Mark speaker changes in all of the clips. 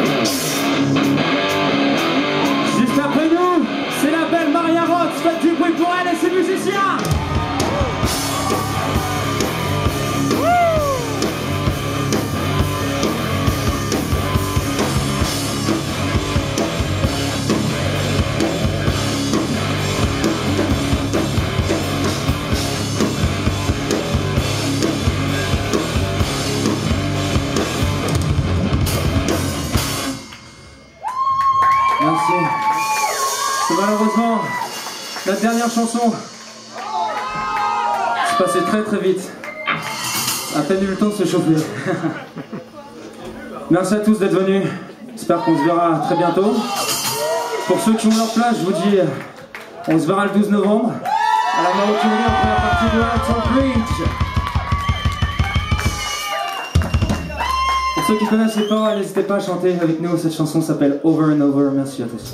Speaker 1: Juste après nous, c'est la belle Maria Roth. Faites du bruit pour elle et ses musiciens. Merci. C'est malheureusement notre dernière chanson. C'est passé très très vite. À peine eu le temps de se chauffer. Merci à tous d'être venus. J'espère qu'on se verra très bientôt. Pour ceux qui ont leur place, je vous dis, on se verra le 12 novembre à la Maroquinerie en première partie de Hampton Bridge. Pour ceux qui connaissent les paroles, n'hésitez pas à chanter avec nous. Cette chanson s'appelle Over and Over. Merci à tous.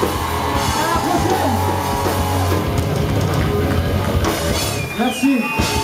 Speaker 1: Merci.